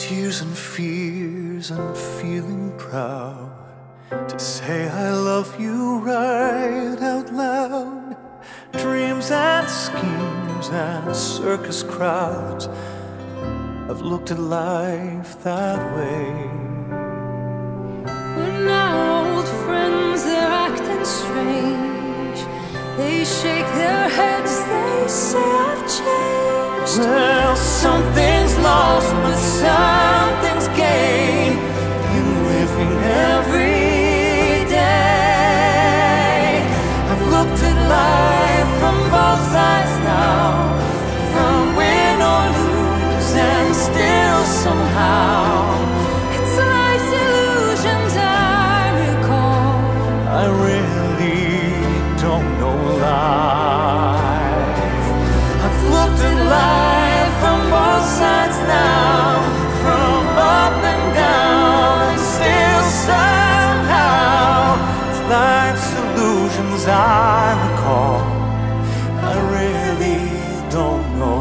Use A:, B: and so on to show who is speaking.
A: tears and fears, I'm feeling proud to say I love you right out loud. Dreams and schemes and circus crowds, I've looked at life that way.
B: We're now old friends, they're acting strange. They shake their heads, they say I've changed.
A: Well, something's lost, but something's gained in living every day. I've looked at life from both sides now, from win or lose, and still somehow
B: It's life's illusions I recall.
A: I really don't know life. I've looked at life from both sides now, from up and down, and still somehow it's life's illusions I recall. I really don't know